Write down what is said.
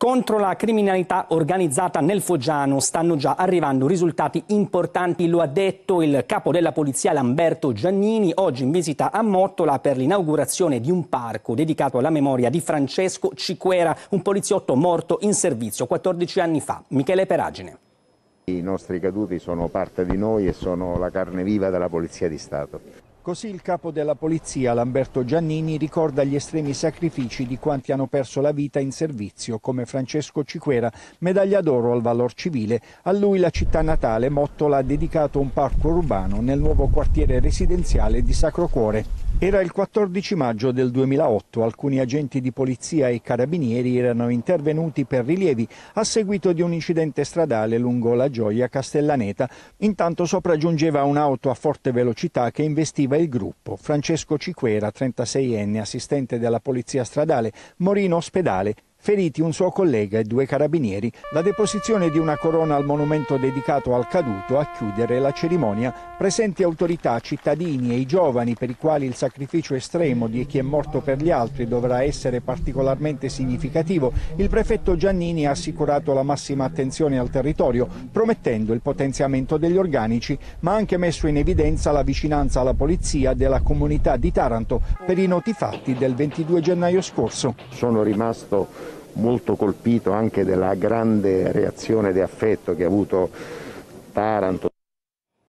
Contro la criminalità organizzata nel Foggiano stanno già arrivando risultati importanti, lo ha detto il capo della polizia Lamberto Giannini, oggi in visita a Mottola per l'inaugurazione di un parco dedicato alla memoria di Francesco Ciquera, un poliziotto morto in servizio 14 anni fa. Michele Peragine. I nostri caduti sono parte di noi e sono la carne viva della Polizia di Stato. Così il capo della polizia, Lamberto Giannini, ricorda gli estremi sacrifici di quanti hanno perso la vita in servizio, come Francesco Ciquera, medaglia d'oro al valor civile. A lui la città natale, Mottola, ha dedicato un parco urbano nel nuovo quartiere residenziale di Sacro Cuore. Era il 14 maggio del 2008, alcuni agenti di polizia e carabinieri erano intervenuti per rilievi a seguito di un incidente stradale lungo la Gioia Castellaneta. Intanto sopraggiungeva un'auto a forte velocità che investiva il gruppo. Francesco Ciquera, 36enne, assistente della polizia stradale, morì in ospedale. Feriti un suo collega e 2 carabinieri. La deposizione di una corona al monumento dedicato al caduto a chiudere la cerimonia. Presenti autorità, cittadini e i giovani per i quali il sacrificio estremo di chi è morto per gli altri dovrà essere particolarmente significativo, il prefetto Giannini ha assicurato la massima attenzione al territorio, promettendo il potenziamento degli organici, ma ha anche messo in evidenza la vicinanza alla polizia della comunità di Taranto per i noti fatti del 22 gennaio scorso. Sono rimasto molto colpito anche della grande reazione di affetto che ha avuto Taranto,